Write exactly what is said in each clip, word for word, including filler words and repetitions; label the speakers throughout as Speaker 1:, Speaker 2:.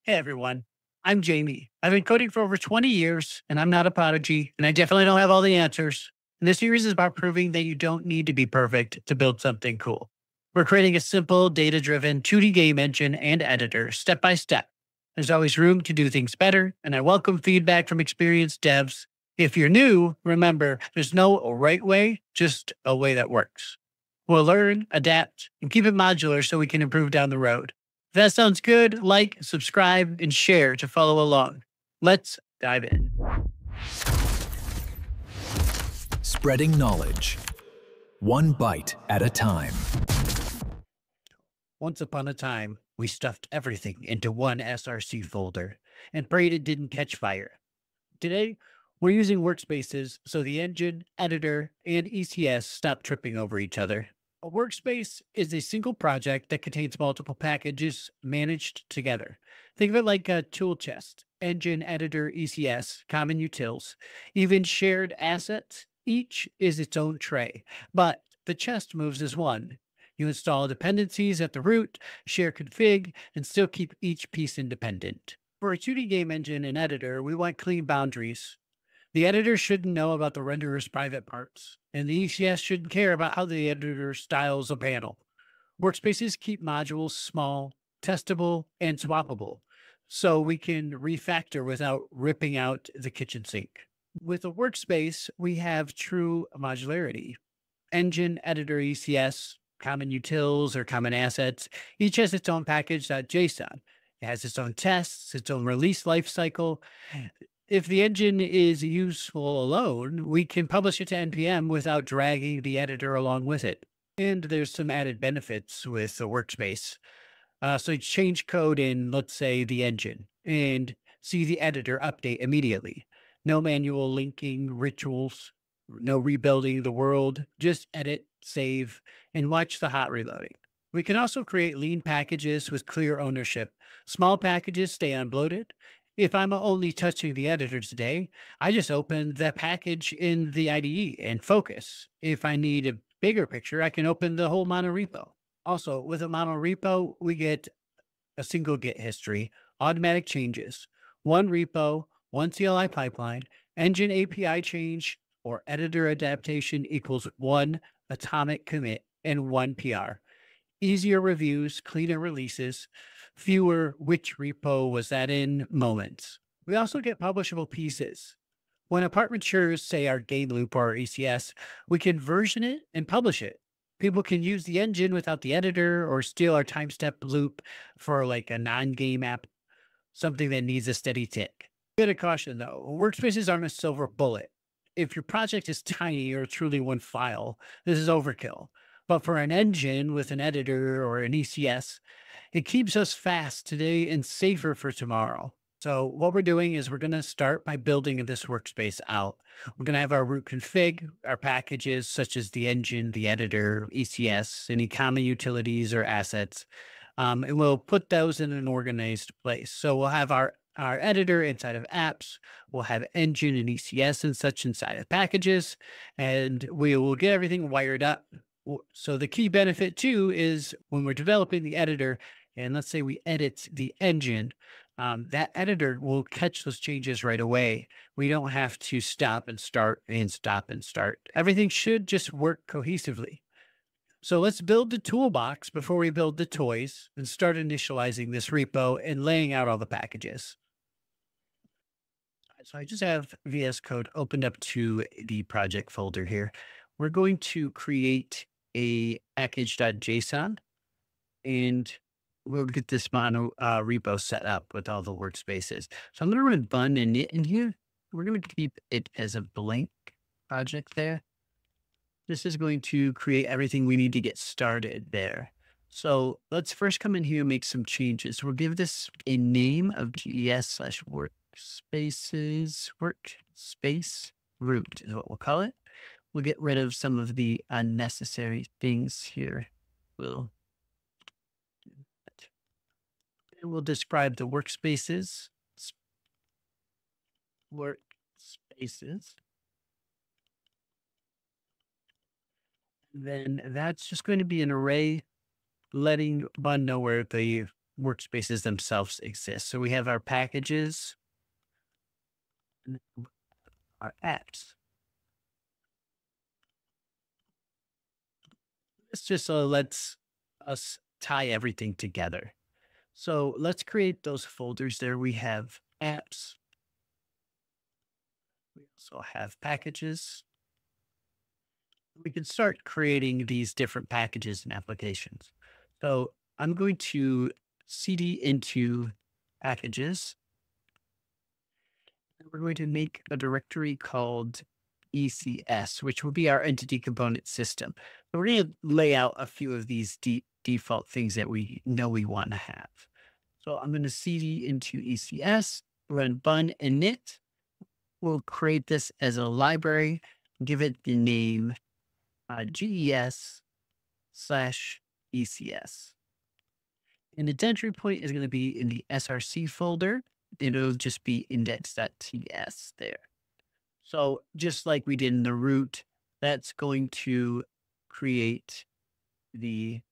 Speaker 1: Hey everyone, I'm Jamie. I've been coding for over twenty years and I'm not a prodigy and I definitely don't have all the answers. And this series is about proving that you don't need to be perfect to build something cool. We're creating a simple, data driven two D game engine and editor step by step. There's always room to do things better, and I welcome feedback from experienced devs. If you're new, remember there's no right way, just a way that works. We'll learn, adapt, and keep it modular so we can improve down the road. If that sounds good, like, subscribe, and share to follow along. Let's dive in.
Speaker 2: Spreading knowledge, one byte at a time.
Speaker 1: Once upon a time, we stuffed everything into one S R C folder and prayed it didn't catch fire. Today, we're using workspaces so the engine, editor, and E C S stop tripping over each other. A workspace is a single project that contains multiple packages managed together. Think of it like a tool chest, engine, editor, E C S, common utils, even shared assets. Each is its own tray, but the chest moves as one. You install dependencies at the root, share config, and still keep each piece independent. For a two D game engine and editor, we want clean boundaries. The editor shouldn't know about the renderer's private parts, and the E C S shouldn't care about how the editor styles a panel. Workspaces keep modules small, testable, and swappable, so we can refactor without ripping out the kitchen sink. With a workspace, we have true modularity. Engine, editor, E C S, common utils or common assets, each has its own package.json. It has its own tests, its own release lifecycle. If the engine is useful alone, we can publish it to N P M without dragging the editor along with it. And there's some added benefits with the workspace. Uh, so you change code in, let's say, the engine and see the editor update immediately. No manual linking rituals, no rebuilding the world, just edit, save, and watch the hot reloading. We can also create lean packages with clear ownership. Small packages stay unbloated. If I'm only touching the editor today, I just open the package in the I D E and focus. If I need a bigger picture, I can open the whole monorepo. Also, with a monorepo, we get a single Git history, automatic changes, one repo, one C L I pipeline, engine A P I change, or editor adaptation equals one atomic commit and one P R. Easier reviews, cleaner releases, fewer which repo was that in moments. We also get publishable pieces. When a part matures, say our game loop or our E C S, we can version it and publish it. People can use the engine without the editor or steal our time step loop for like a non-game app, something that needs a steady tick. Bit of caution though, workspaces aren't a silver bullet. If your project is tiny or truly one file, this is overkill. But for an engine with an editor or an E C S, it keeps us fast today and safer for tomorrow. So what we're doing is we're going to start by building this workspace out. We're going to have our root config, our packages such as the engine, the editor, E C S, any common utilities or assets. Um, and we'll put those in an organized place. So we'll have our our editor inside of apps. We'll have engine and E C S and such inside of packages, and we will get everything wired up. W- So the key benefit too is when we're developing the editor, and let's say we edit the engine, um, that editor will catch those changes right away. We don't have to stop and start and stop and start. Everything should just work cohesively. So let's build the toolbox before we build the toys and start initializing this repo and laying out all the packages. So I just have V S Code opened up to the project folder here. We're going to create a package.json and we'll get this mono uh, repo set up with all the workspaces. So I'm going to run bun init in here. We're going to keep it as a blank project there. This is going to create everything we need to get started there. So let's first come in here and make some changes. We'll give this a name of G S slash workspaces, workspace root is what we'll call it. We'll get rid of some of the unnecessary things here. We'll, and we'll describe the workspaces, s- workspaces. Then that's just going to be an array letting Bun know where the workspaces themselves exist. So we have our packages and our apps. This just uh, lets us tie everything together. So let's create those folders there. We have apps. We also have packages. We can start creating these different packages and applications. So I'm going to C D into packages. And we're going to make a directory called E C S, which will be our entity component system. So we're going to lay out a few of these de- default things that we know we want to have. So I'm going to C D into E C S, run bun init. We'll create this as a library, give it the name uh, ges slash E C S. And the entry point is going to be in the S R C folder. It'll just be index.ts there. So just like we did in the root, that's going to create the,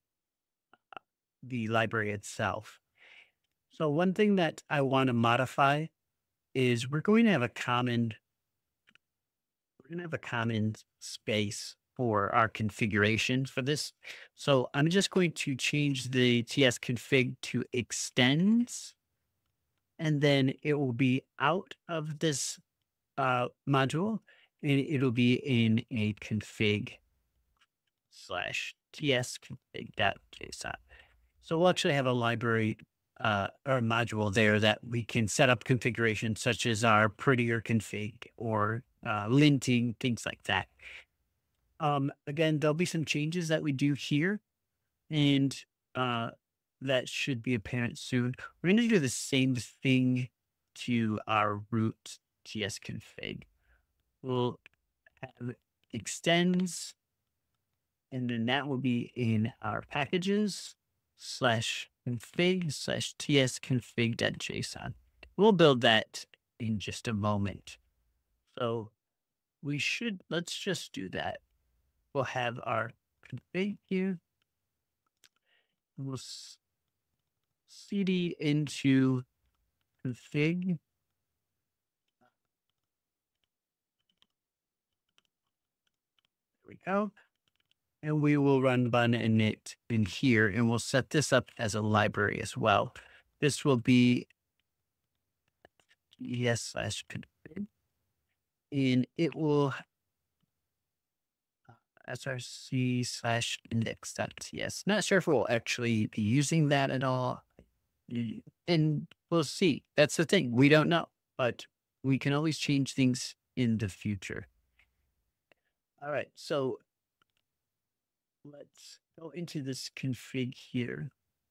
Speaker 1: the library itself. So one thing that I want to modify is we're going to have a common, we're going to have a common space for our configuration for this. So I'm just going to change the ts config to extends, and then it will be out of this uh, module, and it'll be in a config slash ts config.json. So we'll actually have a library uh, or module there that we can set up configurations such as our prettier config or uh, linting, things like that. Um, again, there'll be some changes that we do here, and uh, that should be apparent soon. We're going to do the same thing to our root ts config. We'll have extends, and then that will be in our packages slash config slash ts config.json. We'll build that in just a moment. So we should, let's just do that. We'll have our config here. We'll s- cd into config. There we go. And we will run bun init in here, and we'll set this up as a library as well. This will be es slash config, and it will src slash index.ts. Not sure if we'll actually be using that at all. Y- And we'll see. That's the thing. We don't know, but we can always change things in the future. All right. So let's go into this config here.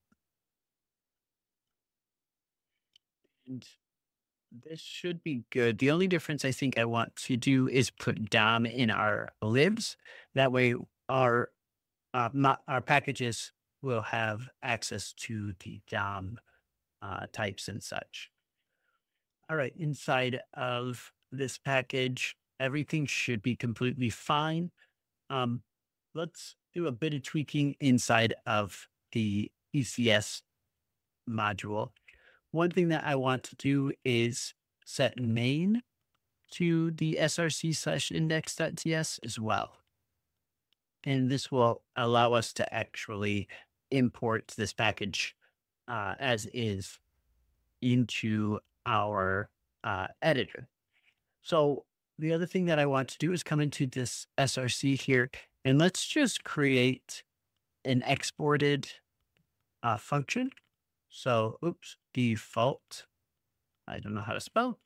Speaker 1: And this should be good. The only difference I think I want to do is put dom in our libs. That way our uh, mo- our packages will have access to the dom uh, types and such. All right, inside of this package, everything should be completely fine. Um, let's do a bit of tweaking inside of the E C S module. One thing that I want to do is set main to the src slash index.ts as well. And this will allow us to actually import this package uh, as is into our uh, editor. So the other thing that I want to do is come into this src here, and let's just create an exported uh, function. So, oops, default. I don't know how to spell.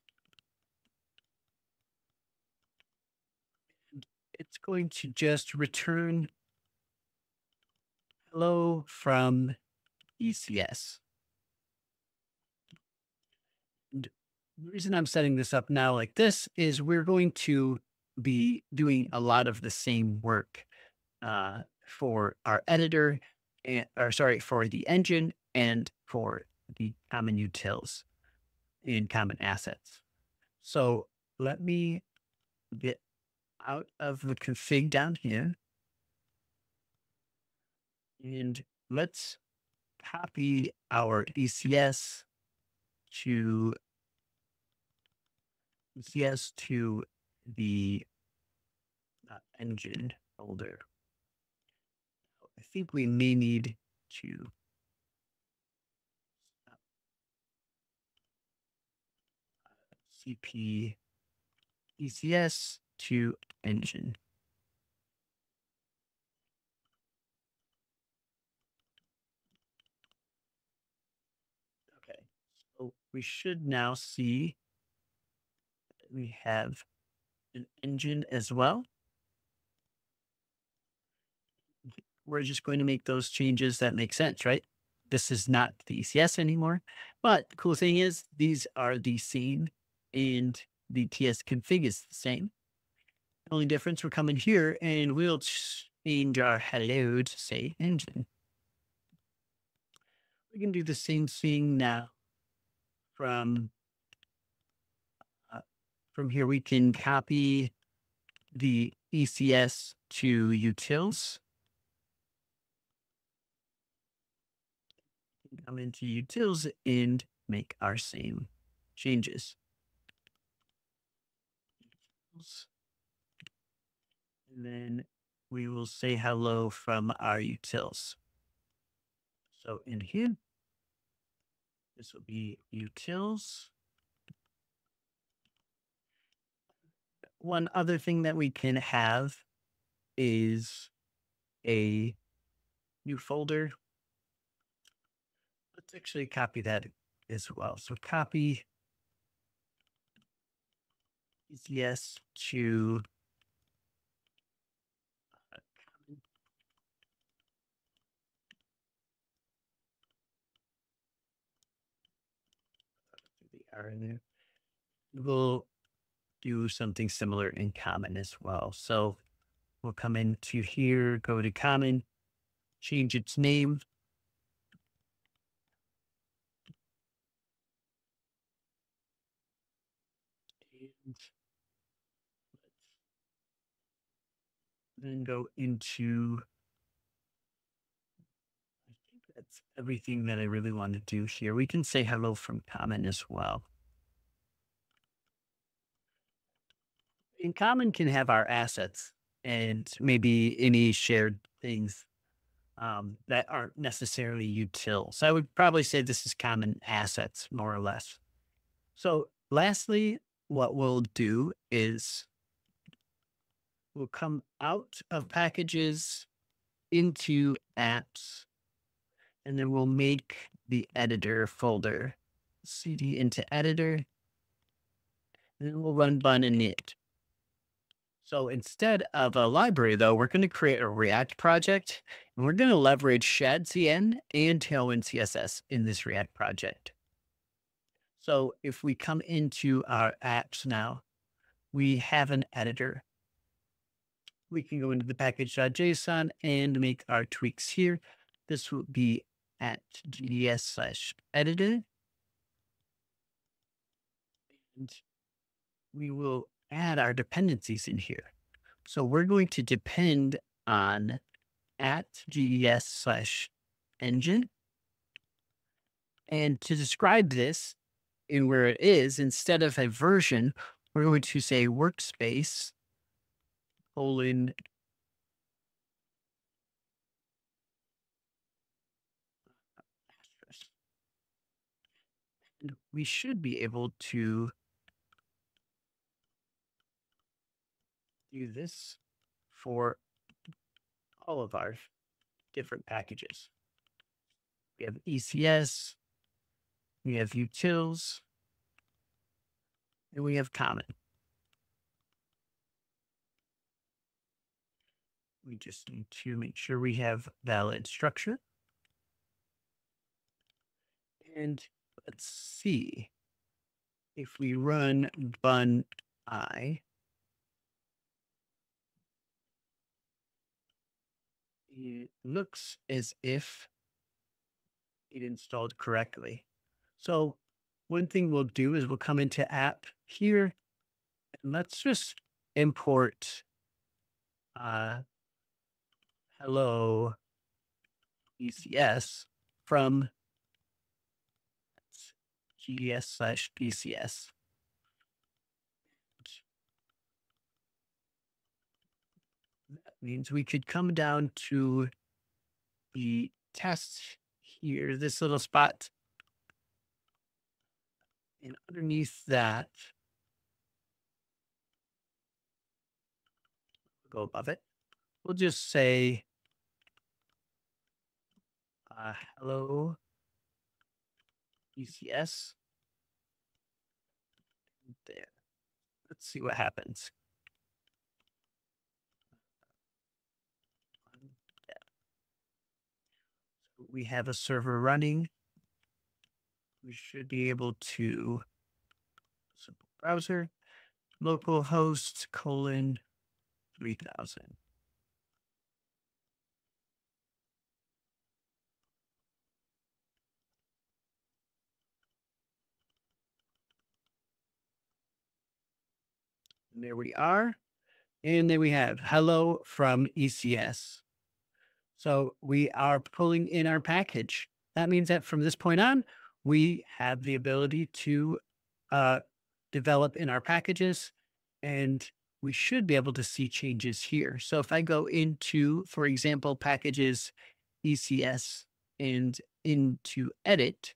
Speaker 1: It's going to just return hello from E C S. And the reason I'm setting this up now like this is we're going to be doing a lot of the same work uh, for our editor, and, or sorry, for the engine and for the common utils and common assets. So let me get out of the config down here, and let's copy our E C S to E C S to the uh, engine folder. I think we may need to C P E C S to engine. Okay, so we should now see that we have an engine as well. We're just going to make those changes that make sense, right? This is not the E C S anymore. But the cool thing is these are the same and the T S config is the same. The only difference, we're coming here and we'll change our hello to say engine. We can do the same thing now from, uh, from here. We can copy the E C S to utils. Come into utils and make our same changes. And then we will say hello from our utils. So in here, this will be utils. One other thing that we can have is a new folder. Let's actually copy that as well. So copy E C S to uh, the R in there. We'll do something similar in common as well. So we'll come into here, go to common, change its name. And then go into, I think that's everything that I really want to do here. We can say hello from common as well. In common can have our assets and maybe any shared things um, that aren't necessarily util. So I would probably say this is common assets, more or less. So lastly, what we'll do is we'll come out of packages into apps, and then we'll make the editor folder, cd into editor, and then we'll run bun init. So instead of a library, though, we're going to create a React project, and we're going to leverage shadcn and tailwind C S S in this React project. So if we come into our apps now, we have an editor. We can go into the package.json and make our tweaks here. This will be at gds slash editor. And we will add our dependencies in here. So we're going to depend on at gds slash engine. And to describe this in where it is, instead of a version, we're going to say workspace colon and we should be able to do this for all of our different packages. We have E C S, we have utils, and we have common. We just need to make sure we have valid structure. And let's see if we run bun I, it looks as if it installed correctly. So one thing we'll do is we'll come into app here and let's just import uh, hello E C S from G S slash B C S. That means we could come down to the test here, this little spot. And underneath that, go above it. We'll just say, uh, hello, E C S. There. Let's see what happens. So we have a server running. We should be able to simple browser, localhost colon three thousand. And there we are. And then we have hello from E C S. So we are pulling in our package. That means that from this point on, we have the ability to uh, develop in our packages, and we should be able to see changes here. So if I go into, for example, packages E C S and into edit,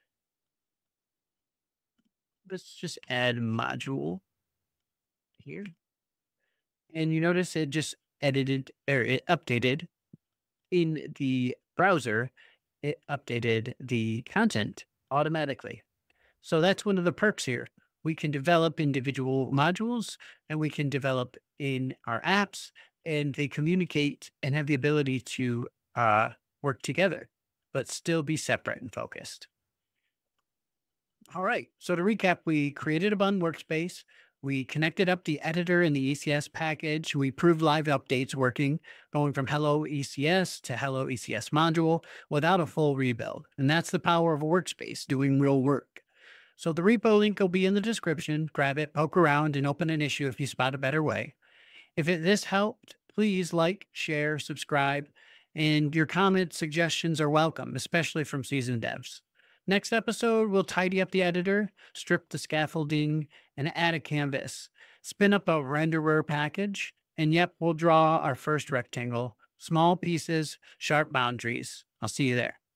Speaker 1: let's just add module here. And you notice it just edited or it updated in the browser, it updated the content automatically. So that's one of the perks here. We can develop individual modules and we can develop in our apps, and they communicate and have the ability to uh, work together, but still be separate and focused. All right. So to recap, we created a bun workspace. We connected up the editor and the E C S package. We proved live updates working, going from hello E C S to hello E C S module without a full rebuild. And that's the power of a workspace doing real work. So the repo link will be in the description. Grab it, poke around, and open an issue if you spot a better way. If it, this helped, please like, share, subscribe, and your comments, suggestions are welcome, especially from seasoned devs. Next episode, we'll tidy up the editor, strip the scaffolding, and add a canvas, spin up a renderer package, and yep, we'll draw our first rectangle, small pieces, sharp boundaries. I'll see you there.